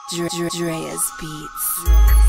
Drea's Beats.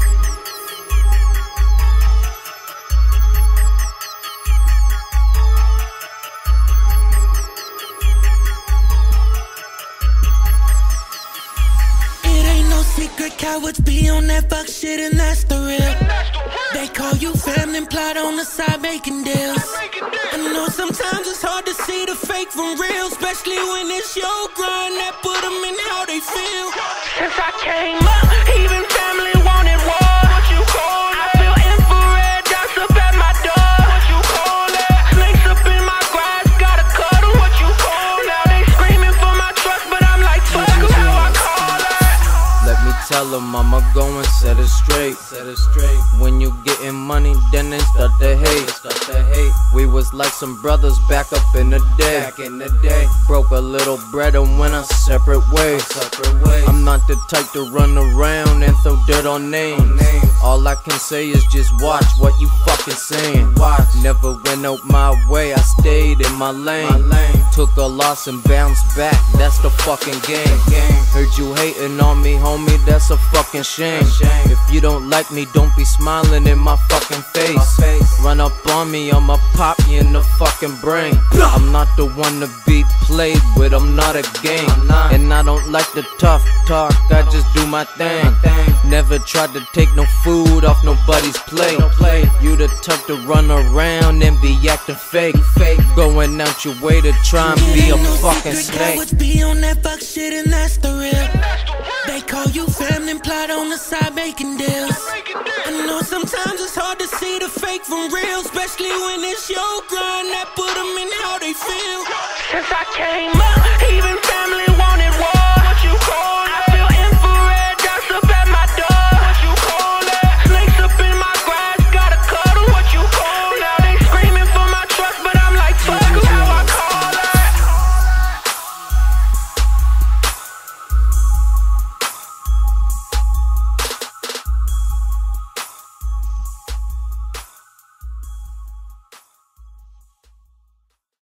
Cowards be on that fuck shit and that's the real. They call you family and plot on the side making deals. I know sometimes it's hard to see the fake from real, especially when it's your grind that put them in how they feel. Since I came up, even family wanted war. What you call it? I feel infrared dots up at my door. What you call it? Snakes up in my grass, gotta cuddle. What you call it? Now they screaming for my trust, but I'm like, fuck how I call it. Let me tell them I'ma go and set it straight. When you getting money, then they start to hate. We was like some brothers back up in the day. Broke a little bread and went our separate ways. I'm not the type to run around and throw dirt on names. All I can say is just watch what you fucking saying. Never went out my way, I stayed in my lane. Took a loss and bounced back, that's the fucking game. Heard you hating on me, homie, that's a fucking shame. If you don't like me, don't be smiling in my fucking face. Run up on me, I'ma pop you in the fucking brain. I'm not the one to be played with, I'm not a game. And I don't like the tough talk, I just do my thing. Never tried to take no food off nobody's plate. You the type to run around and be acting fake. Going out your way to try and be a fucking snake. Cowards be on that fuck shit and that's the real. They call you family and plot on the side making deals. I know sometimes it's hard to see the fake from real, especially when it's your grind that put them in how they feel. Since I came up,